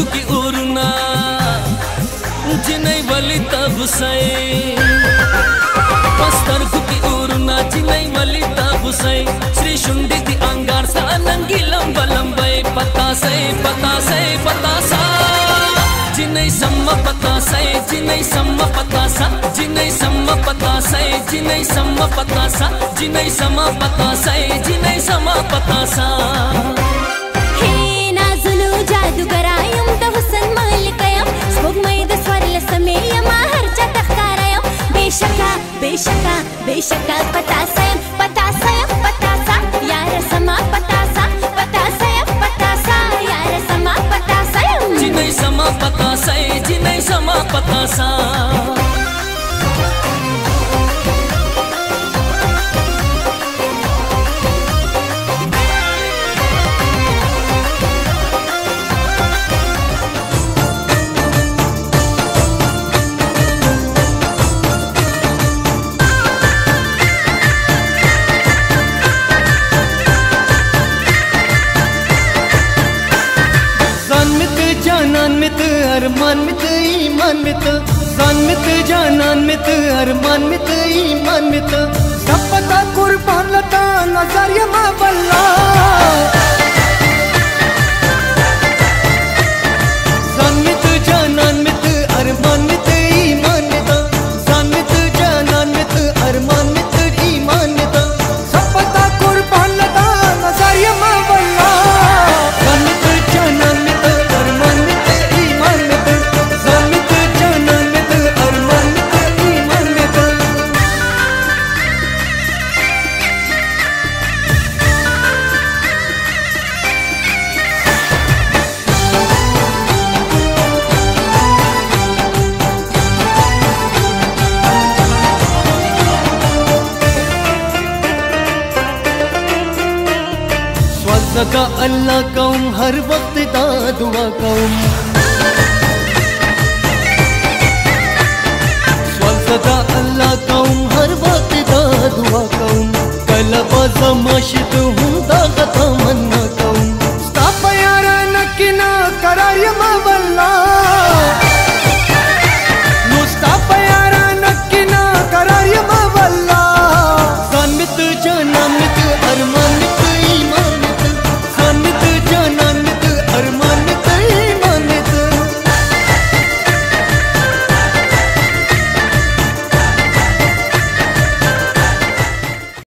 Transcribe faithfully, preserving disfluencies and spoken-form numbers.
की उरना जिनै वली तब से पस्तर की उरना जिनै वली तब से श्री शुंडी दी अंगार सा नंगी लंबा लंबे पता से पता से पता सा जिनै सम्मा पता से जिनै सम्मा पता सा जिनै सम्मा पता से जिनै सम्मा पता सा जिनै सम्मा पता से जिनै सम्मा पता सा हे नाजुनु जादूगरायम द हुसन मालिकयम स्फोगमैद स्वरल समेयमा हरचा तख्तारयम बेशका बेशका बेशका पता सयम पता सयम पता सा यार समा पता सा पता सयम पता सा यार समा पता सयम जिनै सम्मा पता से जिनै सम्मा पता सा जानान मित अरमान मित ईमान मित जान मित जानान मित अरमान मित ईमान मित सब पता कुर्बान लता नजरिया मा बल्ला जान मित जानान मित अरमान मित ईमान मित जान मित जानान मित अरमान मित ईमान मित सब पता कुर्बान लता नजरिया मा बल्ला जान मित जानान मित सदा अल्लाह कौम हर वक्त दा दुआ कौम सदा अल्लाह कौम हर वक्त दा दुआ कौम कलबा जमाश